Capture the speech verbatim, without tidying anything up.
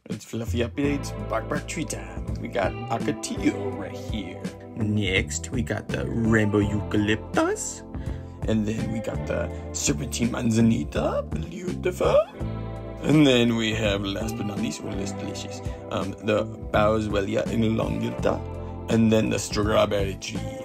It's Fluffy Updates, Bark Bark Tree Time. We got Ocotillo right here. Next, we got the Rainbow Eucalyptus. And then we got the Serpentine Manzanita, beautiful. And then we have, last but not least, or less delicious, um, the Boswellia elongata. And then the Strawberry Tree.